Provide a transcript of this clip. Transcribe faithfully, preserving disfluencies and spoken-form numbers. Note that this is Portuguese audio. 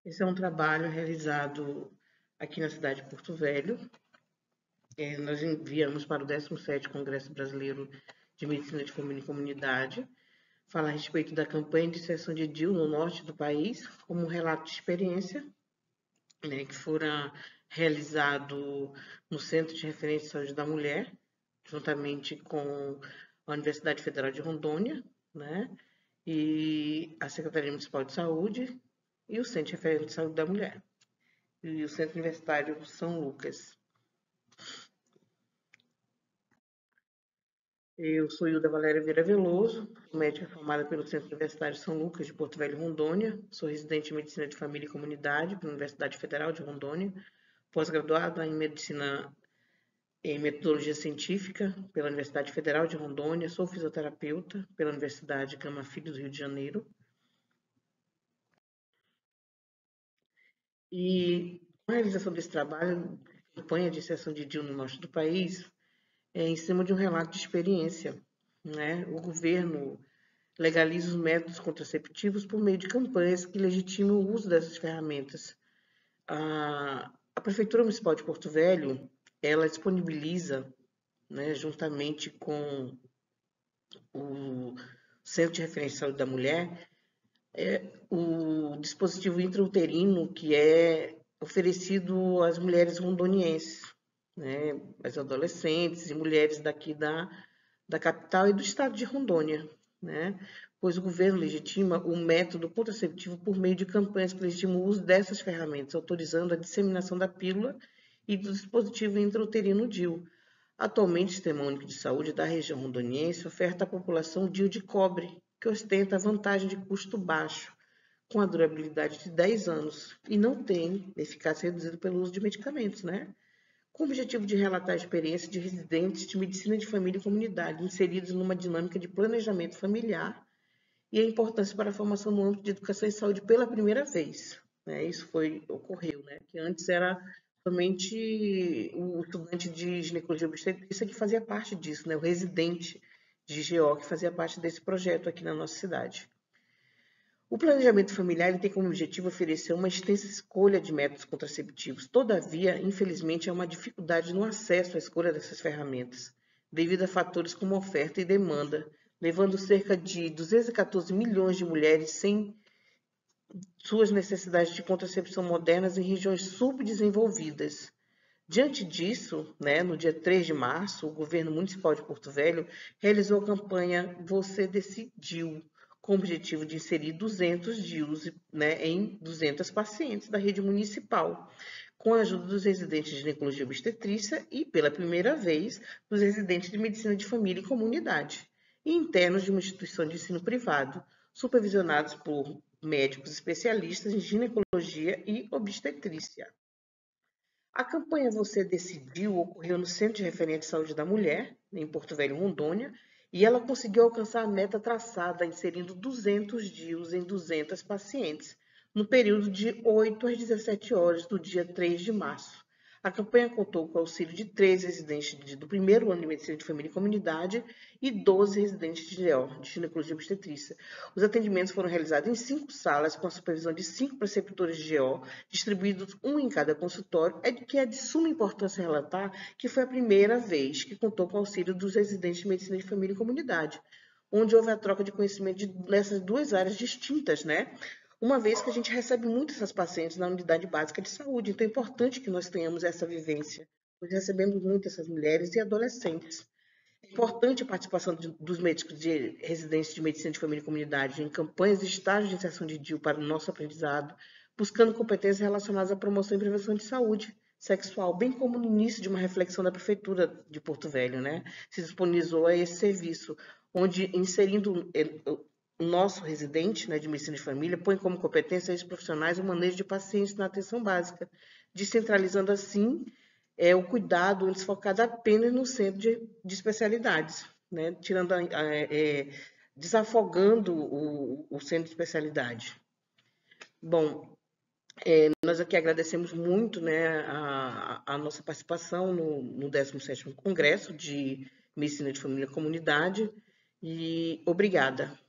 Esse é um trabalho realizado aqui na cidade de Porto Velho. É, nós enviamos para o décimo sétimo Congresso Brasileiro de Medicina de Família e Comunidade, falar a respeito da campanha de inserção de D I U no norte do país, como um relato de experiência, né, que fora realizado no Centro de Referência de Saúde da Mulher, juntamente com a Universidade Federal de Rondônia, né, e a Secretaria Municipal de Saúde e o Centro de Referência de Saúde da Mulher, e o Centro Universitário São Lucas. Eu sou Hilda Valéria Vieira Veloso, médica formada pelo Centro Universitário São Lucas de Porto Velho, Rondônia. Sou residente em Medicina de Família e Comunidade pela Universidade Federal de Rondônia, pós-graduada em Medicina em Metodologia Científica pela Universidade Federal de Rondônia. Sou fisioterapeuta pela Universidade Gama Filho do Rio de Janeiro. E com a realização desse trabalho, campanha de inserção de D I U no norte do país, é em cima de um relato de experiência, né? O governo legaliza os métodos contraceptivos por meio de campanhas que legitimam o uso dessas ferramentas. A, a Prefeitura Municipal de Porto Velho, ela disponibiliza, né, juntamente com o Centro de Referência de Saúde da Mulher, é, o dispositivo intrauterino que é oferecido às mulheres rondonienses, né, às adolescentes e mulheres daqui da, da capital e do estado de Rondônia, né, pois o governo legitima o método contraceptivo por meio de campanhas que legitimam o uso dessas ferramentas, autorizando a disseminação da pílula e do dispositivo intrauterino D I U. Atualmente, o Sistema Único de Saúde da região rondoniense oferta à população D I U de cobre, que ostenta a vantagem de custo baixo, com a durabilidade de dez anos, e não tem eficácia reduzida pelo uso de medicamentos, né? Com o objetivo de relatar a experiência de residentes de medicina de família e comunidade inseridos numa dinâmica de planejamento familiar e a importância para a formação no âmbito de educação e saúde pela primeira vez. Né? Isso foi, ocorreu, né? Que antes era somente o estudante de ginecologia obstetrícia que fazia parte disso, né? O residente de G O que fazia parte desse projeto aqui na nossa cidade. O planejamento familiar ele tem como objetivo oferecer uma extensa escolha de métodos contraceptivos. Todavia, infelizmente, há uma dificuldade no acesso à escolha dessas ferramentas, devido a fatores como oferta e demanda, levando cerca de duzentos e quatorze milhões de mulheres sem suas necessidades de contracepção modernas em regiões subdesenvolvidas. Diante disso, né, no dia três de março, o governo municipal de Porto Velho realizou a campanha Você Decidiu, com o objetivo de inserir duzentos D I Us, né, em duzentas pacientes da rede municipal, com a ajuda dos residentes de ginecologia obstetrícia e, pela primeira vez, dos residentes de medicina de família e comunidade, e internos de uma instituição de ensino privado, supervisionados por médicos especialistas em ginecologia e obstetrícia. A campanha Você Decidiu ocorreu no Centro de Referência de Saúde da Mulher, em Porto Velho, Rondônia, e ela conseguiu alcançar a meta traçada, inserindo duzentos D I Us em duzentas pacientes, no período de oito às dezessete horas do dia três de março. A campanha contou com o auxílio de três residentes do primeiro ano de Medicina de Família e Comunidade e doze residentes de G O, de ginecologia e obstetrícia. Os atendimentos foram realizados em cinco salas, com a supervisão de cinco preceptores de G O, distribuídos um em cada consultório, é que é de suma importância relatar que foi a primeira vez que contou com o auxílio dos residentes de Medicina de Família e Comunidade, onde houve a troca de conhecimento de, nessas duas áreas distintas, né? Uma vez que a gente recebe muito essas pacientes na unidade básica de saúde, então é importante que nós tenhamos essa vivência, pois recebemos muito essas mulheres e adolescentes. É importante a participação de, dos médicos de residência de medicina de família e comunidade em campanhas de estágio de inserção de D I U para o nosso aprendizado, buscando competências relacionadas à promoção e prevenção de saúde sexual, bem como no início de uma reflexão da Prefeitura de Porto Velho, né? Se disponibilizou a esse serviço, onde inserindo o nosso residente, né, de medicina de família, põe como competência esses profissionais o manejo de pacientes na atenção básica, descentralizando assim é, o cuidado desfocado apenas no centro de, de especialidades, né, tirando a, a, é, desafogando o, o centro de especialidade. Bom, é, nós aqui agradecemos muito, né, a, a nossa participação no, no décimo sétimo Congresso de Medicina de Família e Comunidade, e obrigada.